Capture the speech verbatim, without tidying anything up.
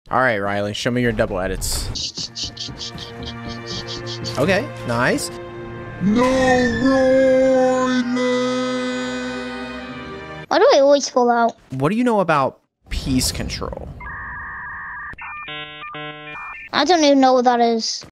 All right, Riley, show me your double edits. Okay, nice. No, Riley! Why do I always fall out? What do you know about peace control? I don't even know what that is.